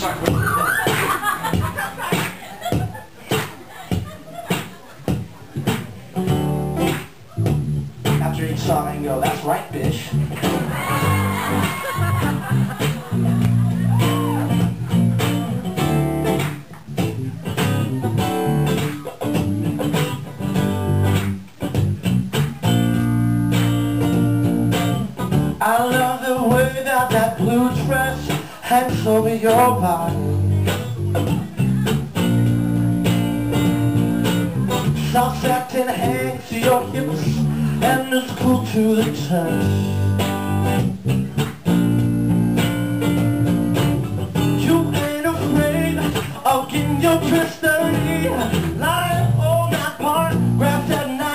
After each song I can go, that's right, bish. I love the way that blue dress hangs over your body. Soft satin hangs to your hips and it's cool to the touch. You ain't afraid of getting your dress dirty, lying all night paragraphs at night.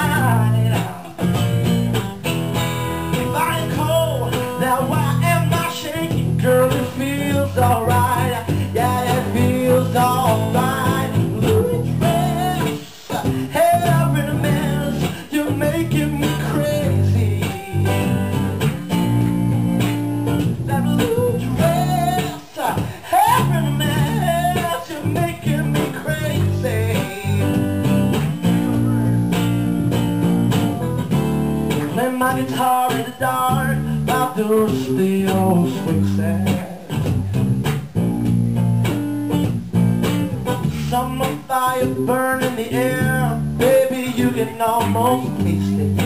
If I ain't cold, now why am I shaking? Girl, it feels alright, yeah, it feels alright. Blue dress, hair in a mess, you're making me crazy. That blue dress, hair in a mess, you're making me crazy. Play my guitar in the dark by the rusty old quicksand. Summer fire burn in the air, baby, you can almost taste it.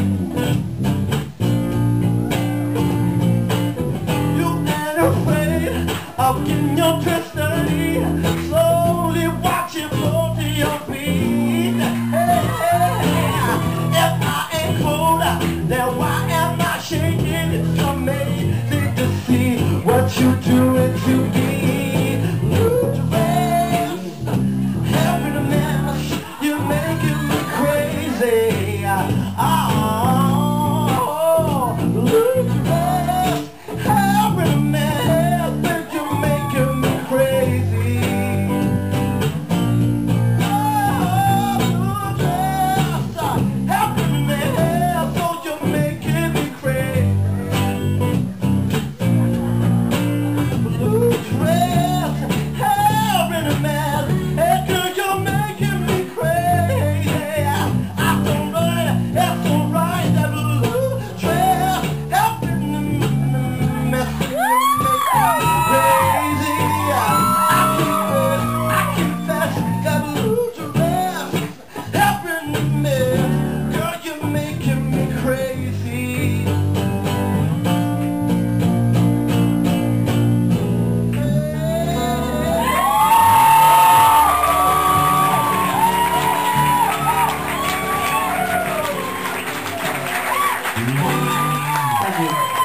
You ain't afraid of getting your dress dirty, slowly watch it flow to your feet. Hey, if I ain't cold, then why am I shaking? It's amazing to see what you doing to me. Blue dress, hair in a mess, you're making me crazy. Oh, blue dress, hair in a mess, but you're making me crazy. Oh, blue dress, hair in a mess, so you're making me crazy. Blue dress, hair in a mess, hey girl, you're making me crazy. I don't run, that's alright. That blue dress, hair in a mess, you're making me crazy. I confess, that blue dress, hair in a mess, girl, you're making me crazy. Thank you.